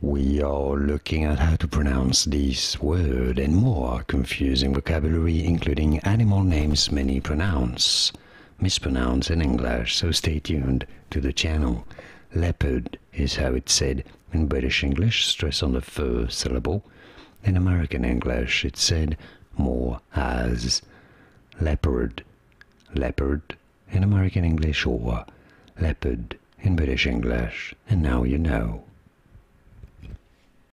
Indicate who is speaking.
Speaker 1: We are looking at how to pronounce this word and more confusing vocabulary, including animal names many mispronounce in English, so stay tuned to the channel. Leopard is how it's said in British English, stress on the first syllable. In American English, it's said more as leopard, leopard in American English, or leopard in British English, and now you know.